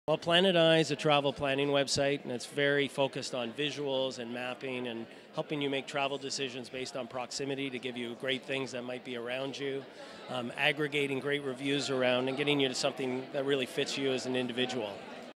Well, Planeteye is a travel planning website, and it's very focused on visuals and mapping and helping you make travel decisions based on proximity to give you great things that might be around you, aggregating great reviews around, and getting you to something that really fits you as an individual.